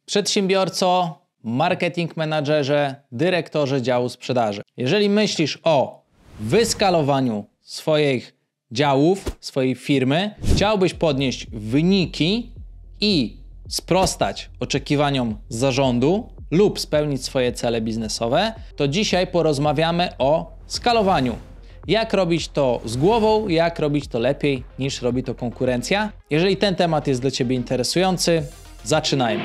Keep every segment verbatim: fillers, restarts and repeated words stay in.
Przedsiębiorco, marketing menadżerze, dyrektorze działu sprzedaży. Jeżeli myślisz o wyskalowaniu swoich działów, swojej firmy, chciałbyś podnieść wyniki i sprostać oczekiwaniom zarządu lub spełnić swoje cele biznesowe, to dzisiaj porozmawiamy o skalowaniu. Jak robić to z głową, jak robić to lepiej niż robi to konkurencja. Jeżeli ten temat jest dla Ciebie interesujący, zaczynajmy.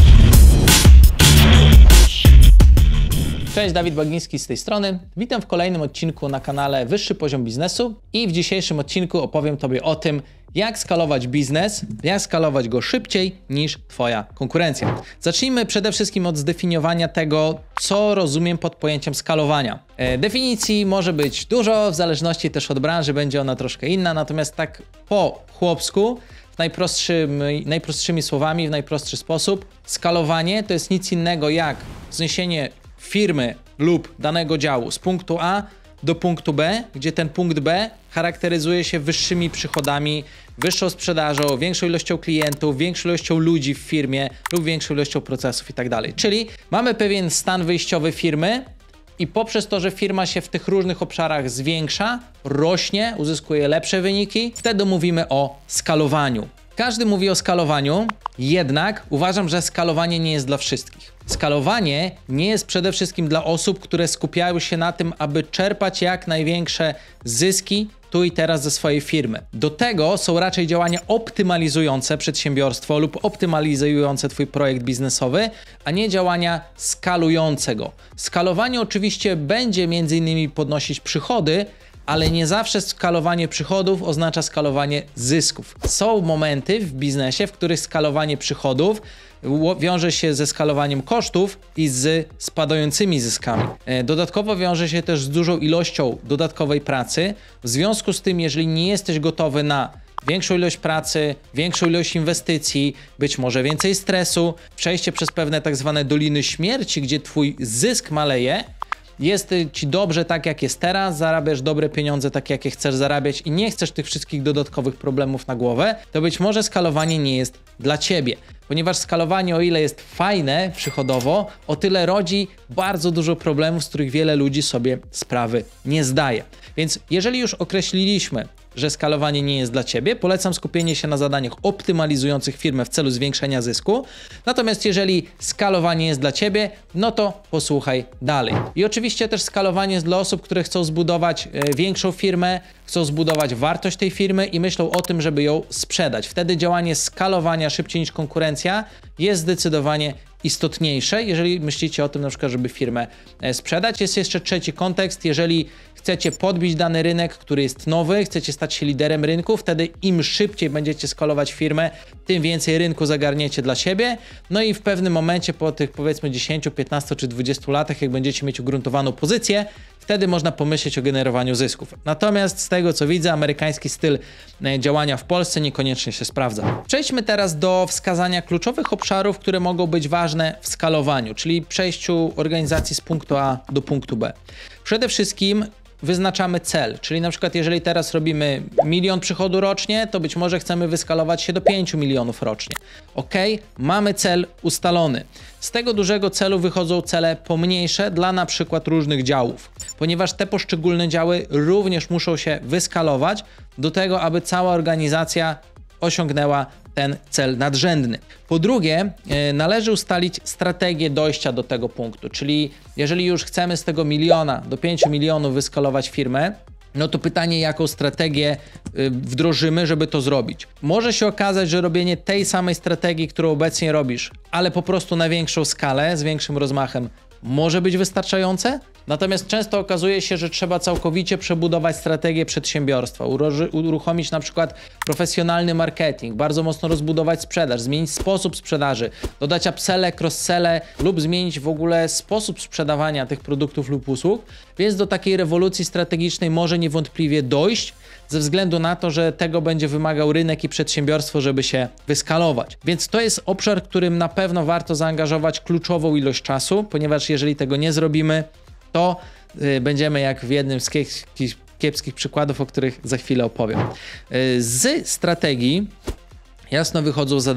Cześć, Dawid Bagiński z tej strony. Witam w kolejnym odcinku na kanale Wyższy Poziom Biznesu i w dzisiejszym odcinku opowiem Tobie o tym, jak skalować biznes, jak skalować go szybciej niż Twoja konkurencja. Zacznijmy przede wszystkim od zdefiniowania tego, co rozumiem pod pojęciem skalowania. E, definicji może być dużo, w zależności też od branży będzie ona troszkę inna, natomiast tak po chłopsku, w najprostszym, najprostszymi słowami, w najprostszy sposób, skalowanie to jest nic innego jak zniesienie firmy lub danego działu z punktu A do punktu B, gdzie ten punkt B charakteryzuje się wyższymi przychodami, wyższą sprzedażą, większą ilością klientów, większą ilością ludzi w firmie lub większą ilością procesów i tak dalej. Czyli mamy pewien stan wyjściowy firmy i poprzez to, że firma się w tych różnych obszarach zwiększa, rośnie, uzyskuje lepsze wyniki, wtedy mówimy o skalowaniu. Każdy mówi o skalowaniu, jednak uważam, że skalowanie nie jest dla wszystkich. Skalowanie nie jest przede wszystkim dla osób, które skupiają się na tym, aby czerpać jak największe zyski tu i teraz ze swojej firmy. Do tego są raczej działania optymalizujące przedsiębiorstwo lub optymalizujące Twój projekt biznesowy, a nie działania skalujące go. Skalowanie oczywiście będzie między innymi podnosić przychody, ale nie zawsze skalowanie przychodów oznacza skalowanie zysków. Są momenty w biznesie, w których skalowanie przychodów wiąże się ze skalowaniem kosztów i z spadającymi zyskami. Dodatkowo wiąże się też z dużą ilością dodatkowej pracy. W związku z tym, jeżeli nie jesteś gotowy na większą ilość pracy, większą ilość inwestycji, być może więcej stresu, przejście przez pewne tak zwane doliny śmierci, gdzie twój zysk maleje, jest Ci dobrze tak, jak jest teraz, zarabiasz dobre pieniądze tak, jakie chcesz zarabiać i nie chcesz tych wszystkich dodatkowych problemów na głowę, to być może skalowanie nie jest dla Ciebie. Ponieważ skalowanie, o ile jest fajne przychodowo, o tyle rodzi bardzo dużo problemów, z których wiele ludzi sobie sprawy nie zdaje. Więc jeżeli już określiliśmy, że skalowanie nie jest dla Ciebie, polecam skupienie się na zadaniach optymalizujących firmę w celu zwiększenia zysku. Natomiast jeżeli skalowanie jest dla Ciebie, no to posłuchaj dalej. I oczywiście też skalowanie jest dla osób, które chcą zbudować większą firmę, chcą zbudować wartość tej firmy i myślą o tym, żeby ją sprzedać. Wtedy działanie skalowania szybciej niż konkurencja jest zdecydowanie istotniejsze, jeżeli myślicie o tym na przykład, żeby firmę sprzedać. Jest jeszcze trzeci kontekst, jeżeli chcecie podbić dany rynek, który jest nowy, chcecie stać się liderem rynku, wtedy im szybciej będziecie skalować firmę, tym więcej rynku zagarniecie dla siebie, no i w pewnym momencie po tych powiedzmy dziesięciu, piętnastu czy dwudziestu latach, jak będziecie mieć ugruntowaną pozycję, wtedy można pomyśleć o generowaniu zysków. Natomiast z tego co widzę, amerykański styl działania w Polsce niekoniecznie się sprawdza. Przejdźmy teraz do wskazania kluczowych obszarów, które mogą być ważne w skalowaniu, czyli przejściu organizacji z punktu A do punktu B. Przede wszystkim wyznaczamy cel, czyli na przykład jeżeli teraz robimy milion przychodu rocznie, to być może chcemy wyskalować się do pięciu milionów rocznie. Ok, mamy cel ustalony. Z tego dużego celu wychodzą cele pomniejsze dla na przykład różnych działów, ponieważ te poszczególne działy również muszą się wyskalować do tego, aby cała organizacja osiągnęła ten cel nadrzędny. Po drugie, yy, należy ustalić strategię dojścia do tego punktu, czyli jeżeli już chcemy z tego miliona do pięciu milionów wyskalować firmę, no to pytanie, jaką strategię yy, wdrożymy, żeby to zrobić. Może się okazać, że robienie tej samej strategii, którą obecnie robisz, ale po prostu na większą skalę, z większym rozmachem, może być wystarczające? Natomiast często okazuje się, że trzeba całkowicie przebudować strategię przedsiębiorstwa, uruchomić na przykład profesjonalny marketing, bardzo mocno rozbudować sprzedaż, zmienić sposób sprzedaży, dodać upselle, cross-selle lub zmienić w ogóle sposób sprzedawania tych produktów lub usług, więc do takiej rewolucji strategicznej może niewątpliwie dojść ze względu na to, że tego będzie wymagał rynek i przedsiębiorstwo, żeby się wyskalować. Więc to jest obszar, którym na pewno warto zaangażować kluczową ilość czasu, ponieważ jeżeli tego nie zrobimy, to y, będziemy jak w jednym z kiepskich, kiepskich przykładów, o których za chwilę opowiem. Y, z strategii jasno wychodzą zadania,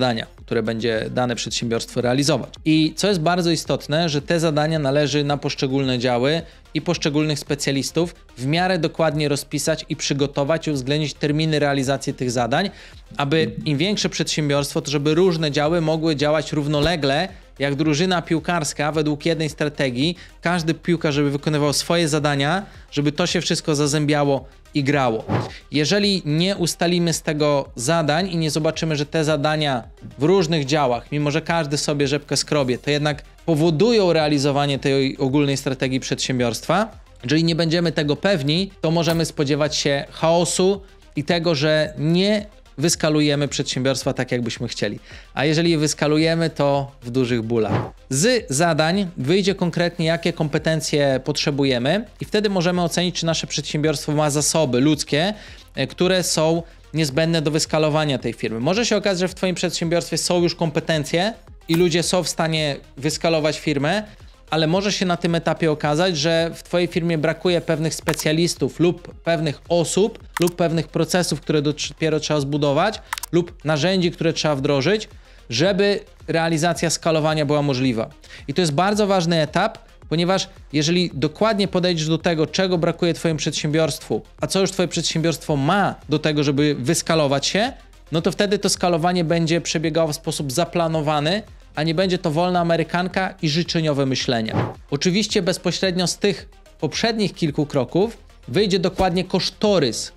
które będzie dane przedsiębiorstwo realizować. I co jest bardzo istotne, że te zadania należy na poszczególne działy i poszczególnych specjalistów w miarę dokładnie rozpisać i przygotować i uwzględnić terminy realizacji tych zadań, aby im większe przedsiębiorstwo, to żeby różne działy mogły działać równolegle, jak drużyna piłkarska według jednej strategii, każdy piłkarz, żeby wykonywał swoje zadania, żeby to się wszystko zazębiało i grało. Jeżeli nie ustalimy z tego zadań i nie zobaczymy, że te zadania w różnych działach, mimo że każdy sobie rzepkę skrobie, to jednak powodują realizowanie tej ogólnej strategii przedsiębiorstwa, jeżeli nie będziemy tego pewni, to możemy spodziewać się chaosu i tego, że nie wyskalujemy przedsiębiorstwa tak, jakbyśmy chcieli. A jeżeli je wyskalujemy, to w dużych bólach. Z zadań wyjdzie konkretnie, jakie kompetencje potrzebujemy i wtedy możemy ocenić, czy nasze przedsiębiorstwo ma zasoby ludzkie, które są niezbędne do wyskalowania tej firmy. Może się okazać, że w Twoim przedsiębiorstwie są już kompetencje i ludzie są w stanie wyskalować firmę, ale może się na tym etapie okazać, że w Twojej firmie brakuje pewnych specjalistów lub pewnych osób lub pewnych procesów, które dopiero trzeba zbudować lub narzędzi, które trzeba wdrożyć, żeby realizacja skalowania była możliwa. I to jest bardzo ważny etap, ponieważ jeżeli dokładnie podejdziesz do tego, czego brakuje Twojemu przedsiębiorstwu, a co już Twoje przedsiębiorstwo ma do tego, żeby wyskalować się, no to wtedy to skalowanie będzie przebiegało w sposób zaplanowany, a nie będzie to wolna amerykanka i życzeniowe myślenie. Oczywiście bezpośrednio z tych poprzednich kilku kroków wyjdzie dokładnie kosztorys,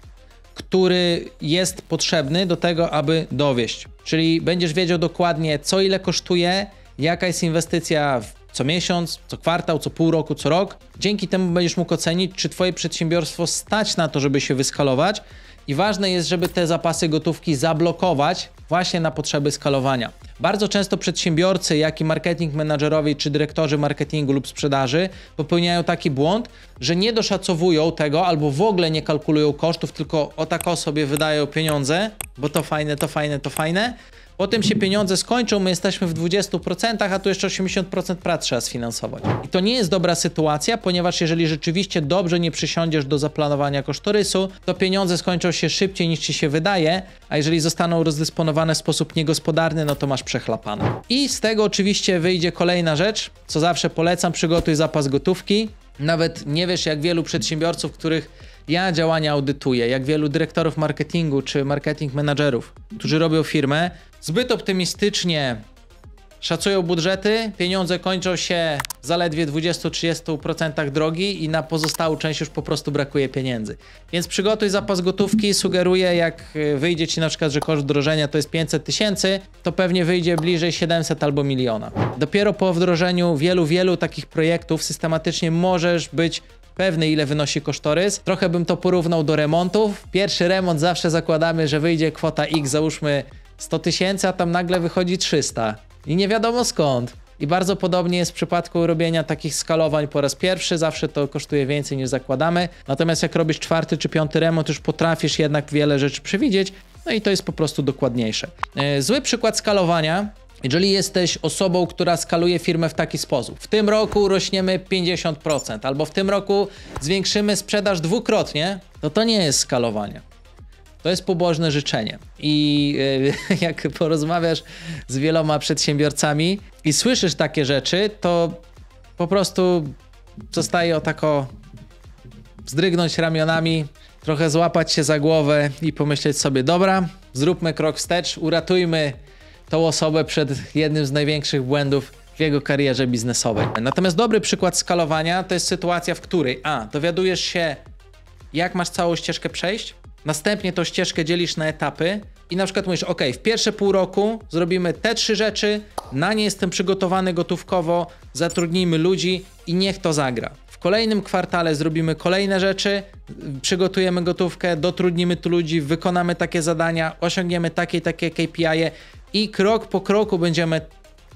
który jest potrzebny do tego, aby dowieść. Czyli będziesz wiedział dokładnie, co ile kosztuje, jaka jest inwestycja w co miesiąc, co kwartał, co pół roku, co rok. Dzięki temu będziesz mógł ocenić, czy Twoje przedsiębiorstwo stać na to, żeby się wyskalować. I ważne jest, żeby te zapasy gotówki zablokować właśnie na potrzeby skalowania. Bardzo często przedsiębiorcy, jak i marketing menadżerowie, czy dyrektorzy marketingu lub sprzedaży popełniają taki błąd, że nie doszacowują tego albo w ogóle nie kalkulują kosztów, tylko o tak sobie wydają pieniądze, bo to fajne, to fajne, to fajne. Potem się pieniądze skończą, my jesteśmy w dwudziestu procentach, a tu jeszcze osiemdziesiąt procent prac trzeba sfinansować. I to nie jest dobra sytuacja, ponieważ jeżeli rzeczywiście dobrze nie przysiądziesz do zaplanowania kosztorysu, to pieniądze skończą się szybciej niż ci się wydaje, a jeżeli zostaną rozdysponowane w sposób niegospodarny, no to masz przechlapane. I z tego oczywiście wyjdzie kolejna rzecz, co zawsze polecam, przygotuj zapas gotówki. Nawet nie wiesz, jak wielu przedsiębiorców, których ja działania audytuję, jak wielu dyrektorów marketingu czy marketing menadżerów, którzy robią firmę, zbyt optymistycznie szacują budżety, pieniądze kończą się zaledwie w dwudziestu do trzydziestu procentach drogi i na pozostałą część już po prostu brakuje pieniędzy. Więc przygotuj zapas gotówki, sugeruję, jak wyjdzie Ci na przykład, że koszt wdrożenia to jest pięćset tysięcy, to pewnie wyjdzie bliżej siedemset albo miliona. Dopiero po wdrożeniu wielu, wielu takich projektów systematycznie możesz być pewny, ile wynosi kosztorys. Trochę bym to porównał do remontów. Pierwszy remont zawsze zakładamy, że wyjdzie kwota X, załóżmy sto tysięcy, a tam nagle wychodzi trzysta. I nie wiadomo skąd. I bardzo podobnie jest w przypadku robienia takich skalowań po raz pierwszy. Zawsze to kosztuje więcej niż zakładamy. Natomiast jak robisz czwarty czy piąty remont, już potrafisz jednak wiele rzeczy przewidzieć. No i to jest po prostu dokładniejsze. Zły przykład skalowania. Jeżeli jesteś osobą, która skaluje firmę w taki sposób, w tym roku rośniemy pięćdziesiąt procent albo w tym roku zwiększymy sprzedaż dwukrotnie, to to nie jest skalowanie. To jest pobożne życzenie. I yy, jak porozmawiasz z wieloma przedsiębiorcami i słyszysz takie rzeczy, to po prostu zostaje o tako wzdrygnąć ramionami, trochę złapać się za głowę i pomyśleć sobie, dobra, zróbmy krok wstecz, uratujmy tą osobę przed jednym z największych błędów w jego karierze biznesowej. Natomiast dobry przykład skalowania to jest sytuacja, w której a. dowiadujesz się, jak masz całą ścieżkę przejść, następnie tą ścieżkę dzielisz na etapy i na przykład mówisz, ok, w pierwsze pół roku zrobimy te trzy rzeczy, na nie jestem przygotowany gotówkowo, zatrudnijmy ludzi i niech to zagra. W kolejnym kwartale zrobimy kolejne rzeczy, przygotujemy gotówkę, dotrudnimy tu ludzi, wykonamy takie zadania, osiągniemy takie i takie K P I-e i krok po kroku będziemy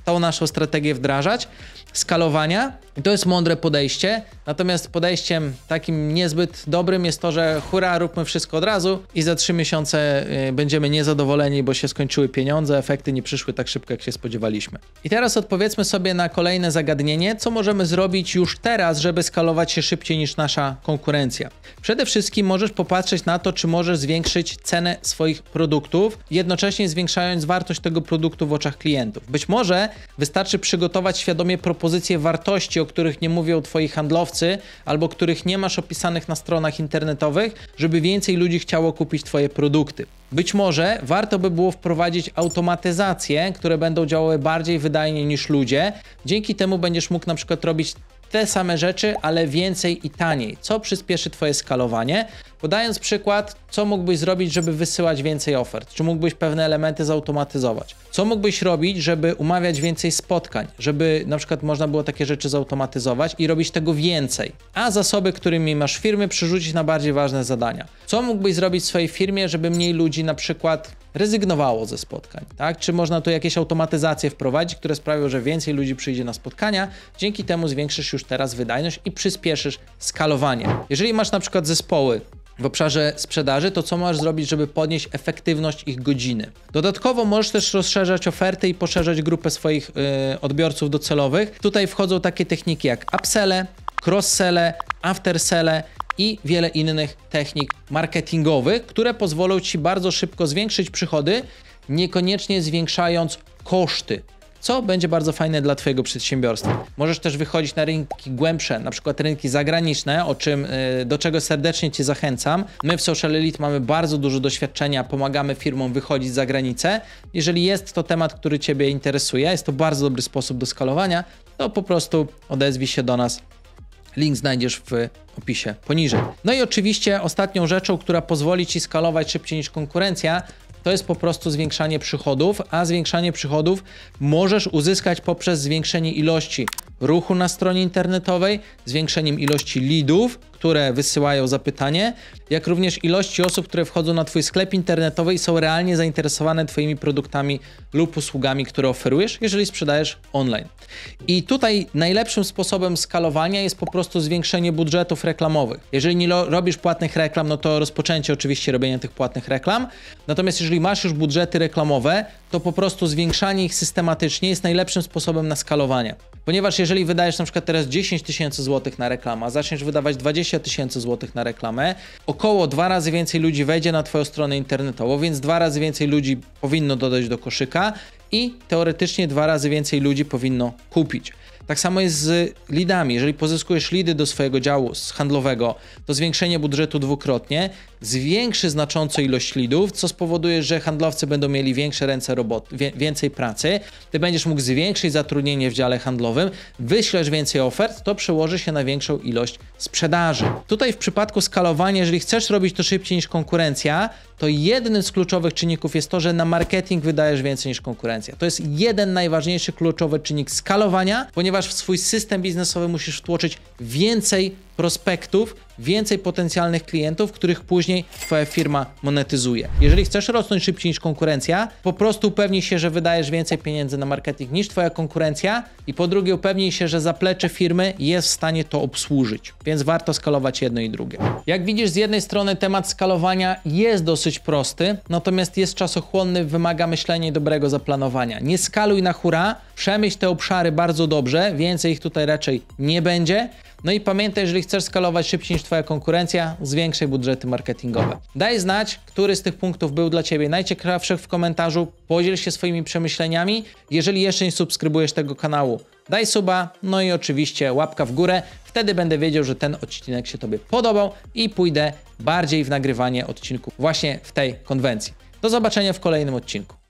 tą naszą strategię wdrażać, skalowania. I to jest mądre podejście, natomiast podejściem takim niezbyt dobrym jest to, że hurra, róbmy wszystko od razu i za trzy miesiące będziemy niezadowoleni, bo się skończyły pieniądze, efekty nie przyszły tak szybko, jak się spodziewaliśmy. I teraz odpowiedzmy sobie na kolejne zagadnienie, co możemy zrobić już teraz, żeby skalować się szybciej niż nasza konkurencja. Przede wszystkim możesz popatrzeć na to, czy możesz zwiększyć cenę swoich produktów, jednocześnie zwiększając wartość tego produktu w oczach klientów. Być może wystarczy przygotować świadomie propozycje wartości, o których nie mówią twoi handlowcy, albo których nie masz opisanych na stronach internetowych, żeby więcej ludzi chciało kupić twoje produkty. Być może warto by było wprowadzić automatyzacje, które będą działały bardziej wydajnie niż ludzie. Dzięki temu będziesz mógł na przykład robić te same rzeczy, ale więcej i taniej, co przyspieszy twoje skalowanie. Podając przykład, co mógłbyś zrobić, żeby wysyłać więcej ofert? Czy mógłbyś pewne elementy zautomatyzować? Co mógłbyś robić, żeby umawiać więcej spotkań? Żeby na przykład można było takie rzeczy zautomatyzować i robić tego więcej, a zasoby, którymi masz firmy, przerzucić na bardziej ważne zadania. Co mógłbyś zrobić w swojej firmie, żeby mniej ludzi na przykład rezygnowało ze spotkań, tak? Czy można tu jakieś automatyzacje wprowadzić, które sprawią, że więcej ludzi przyjdzie na spotkania, dzięki temu zwiększysz już teraz wydajność i przyspieszysz skalowanie. Jeżeli masz na przykład zespoły w obszarze sprzedaży, to co możesz zrobić, żeby podnieść efektywność ich godziny? Dodatkowo możesz też rozszerzać oferty i poszerzać grupę swoich yy, odbiorców docelowych. Tutaj wchodzą takie techniki jak upselle, cross-selle, after-selle i wiele innych technik marketingowych, które pozwolą ci bardzo szybko zwiększyć przychody, niekoniecznie zwiększając koszty, co będzie bardzo fajne dla twojego przedsiębiorstwa. Możesz też wychodzić na rynki głębsze, na przykład rynki zagraniczne, o czym, do czego serdecznie cię zachęcam. My w Social Elite mamy bardzo dużo doświadczenia, pomagamy firmom wychodzić za granicę. Jeżeli jest to temat, który ciebie interesuje, jest to bardzo dobry sposób do skalowania, to po prostu odezwij się do nas. Link znajdziesz w opisie poniżej. No i oczywiście ostatnią rzeczą, która pozwoli ci skalować szybciej niż konkurencja, to jest po prostu zwiększanie przychodów, a zwiększanie przychodów możesz uzyskać poprzez zwiększenie ilości ruchu na stronie internetowej, zwiększeniem ilości leadów, które wysyłają zapytanie, jak również ilości osób, które wchodzą na twój sklep internetowy i są realnie zainteresowane twoimi produktami lub usługami, które oferujesz, jeżeli sprzedajesz online. I tutaj najlepszym sposobem skalowania jest po prostu zwiększenie budżetów reklamowych. Jeżeli nie robisz płatnych reklam, no to rozpoczęcie oczywiście robienia tych płatnych reklam. Natomiast jeżeli masz już budżety reklamowe, to po prostu zwiększanie ich systematycznie jest najlepszym sposobem na skalowanie. Ponieważ jeżeli wydajesz na przykład teraz dziesięć tysięcy złotych na reklamę, a zaczniesz wydawać dwadzieścia tysięcy złotych na reklamę, około dwa razy więcej ludzi wejdzie na twoją stronę internetową, więc dwa razy więcej ludzi powinno dodać do koszyka i teoretycznie dwa razy więcej ludzi powinno kupić. Tak samo jest z leadami. Jeżeli pozyskujesz leady do swojego działu handlowego, to zwiększenie budżetu dwukrotnie zwiększy znacząco ilość leadów, co spowoduje, że handlowcy będą mieli większe ręce roboty, wie, więcej pracy. Ty będziesz mógł zwiększyć zatrudnienie w dziale handlowym, wyślesz więcej ofert, to przełoży się na większą ilość sprzedaży. Tutaj w przypadku skalowania, jeżeli chcesz robić to szybciej niż konkurencja, to jednym z kluczowych czynników jest to, że na marketing wydajesz więcej niż konkurencja. To jest jeden najważniejszy kluczowy czynnik skalowania, ponieważ w swój system biznesowy musisz wtłoczyć więcej prospektów, więcej potencjalnych klientów, których później twoja firma monetyzuje. Jeżeli chcesz rosnąć szybciej niż konkurencja, po prostu upewnij się, że wydajesz więcej pieniędzy na marketing niż twoja konkurencja i po drugie upewnij się, że zaplecze firmy jest w stanie to obsłużyć, więc warto skalować jedno i drugie. Jak widzisz, z jednej strony temat skalowania jest dosyć prosty, natomiast jest czasochłonny, wymaga myślenia i dobrego zaplanowania. Nie skaluj na hura, przemyśl te obszary bardzo dobrze, więcej ich tutaj raczej nie będzie. No i pamiętaj, jeżeli chcesz skalować szybciej niż twoja konkurencja, zwiększaj budżety marketingowe. Daj znać, który z tych punktów był dla ciebie najciekawszy w komentarzu, podziel się swoimi przemyśleniami. Jeżeli jeszcze nie subskrybujesz tego kanału, daj suba, no i oczywiście łapka w górę. Wtedy będę wiedział, że ten odcinek się tobie podobał i pójdę bardziej w nagrywanie odcinków właśnie w tej konwencji. Do zobaczenia w kolejnym odcinku.